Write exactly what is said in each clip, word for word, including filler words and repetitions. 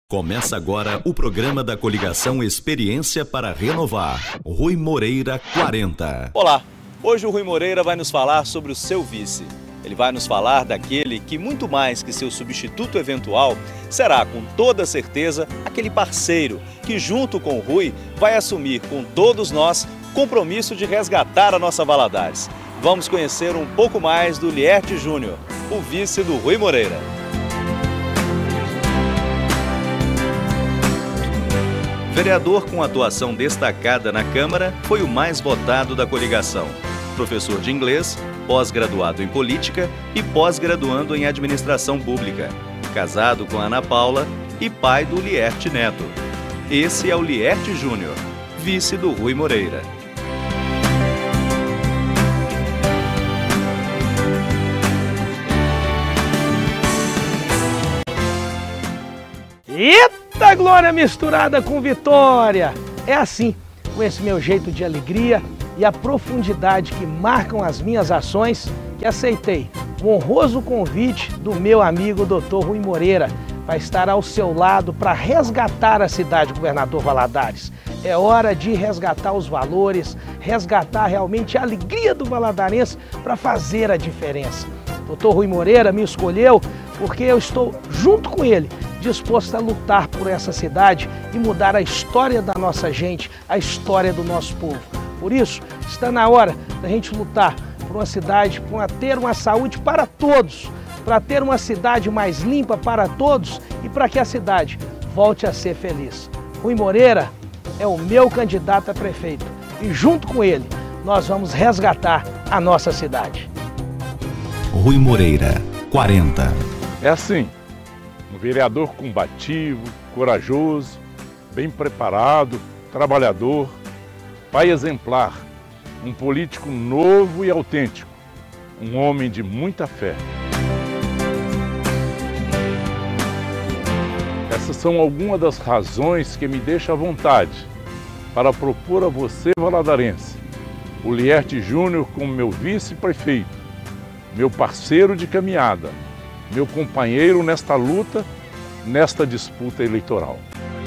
Começa agora o programa da coligação Experiência para Renovar. Rui Moreira quarenta. Olá, hoje o Rui Moreira vai nos falar sobre o seu vice. Ele vai nos falar daquele que, muito mais que seu substituto eventual, será com toda certeza aquele parceiro que, junto com o Rui, vai assumir com todos nós o compromisso de resgatar a nossa Valadares. Vamos conhecer um pouco mais do Lierte Júnior, o vice do Rui Moreira. Vereador com atuação destacada na Câmara, foi o mais votado da coligação. Professor de inglês, pós-graduado em política e pós-graduando em administração pública. Casado com Ana Paula e pai do Lierte Neto. Esse é o Lierte Júnior, vice do Rui Moreira. Eita glória misturada com vitória! É assim, com esse meu jeito de alegria e a profundidade que marcam as minhas ações, que aceitei o honroso convite do meu amigo doutor Rui Moreira para estar ao seu lado para resgatar a cidade, governador Valadares. É hora de resgatar os valores, resgatar realmente a alegria do valadarense para fazer a diferença. doutor Rui Moreira me escolheu porque eu estou junto com ele, disposto a lutar por essa cidade e mudar a história da nossa gente, a história do nosso povo. Por isso, está na hora da gente lutar por uma cidade, para ter uma saúde para todos, para ter uma cidade mais limpa para todos e para que a cidade volte a ser feliz. Rui Moreira é o meu candidato a prefeito e junto com ele nós vamos resgatar a nossa cidade. Rui Moreira quarenta. É assim, um vereador combativo, corajoso, bem preparado, trabalhador, pai exemplar, um político novo e autêntico, um homem de muita fé. Essas são algumas das razões que me deixam à vontade para propor a você, valadarense, o Lierte Júnior como meu vice-prefeito, meu parceiro de caminhada, meu companheiro nesta luta, nesta disputa eleitoral.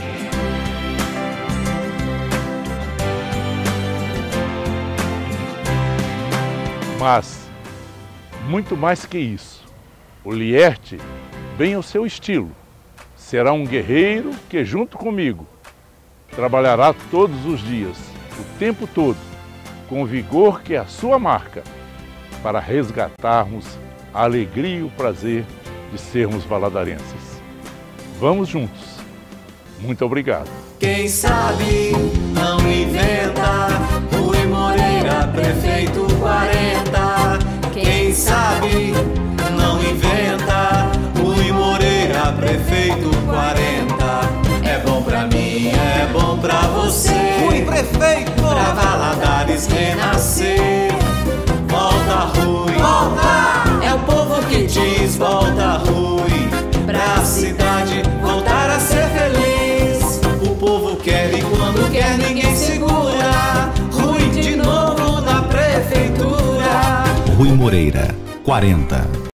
Mas, muito mais que isso, o Lierte, bem ao seu estilo, será um guerreiro que, junto comigo, trabalhará todos os dias, o tempo todo, com o vigor que é a sua marca, para resgatarmos a alegria e o prazer de sermos valadarenses. Vamos juntos. Muito obrigado. Quem sabe não inventa, Rui Moreira, prefeito quarenta. Quem sabe não inventa, Rui Moreira, prefeito quarenta. É bom pra mim, é bom pra você, Rui prefeito, pra Valadares renascer. Volta, Rui, volta! É o povo que diz volta, Rui, pra cidade voltar a ser feliz. O povo quer e quando quer ninguém segura. Rui de novo na prefeitura. Rui Moreira quarenta.